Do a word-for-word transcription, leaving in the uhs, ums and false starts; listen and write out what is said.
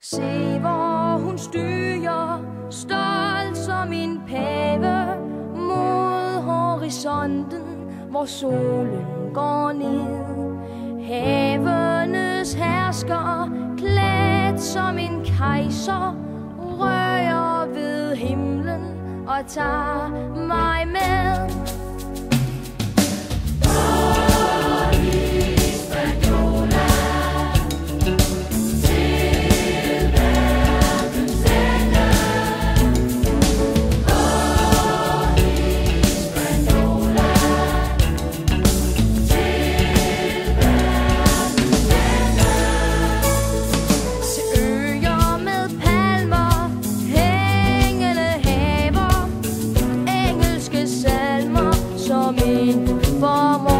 Se hvor hun styrer, stolt som en pave, mod horisonten, hvor solen går ned. Havenes hersker, klædt som en kejser, rører ved himlen og tager mig med. Åh, Hispaniola, til verdens ende. Åh, Hispaniola, til verdens ende. Se øer med palmer, hængende haver, engelske salmer som en formår.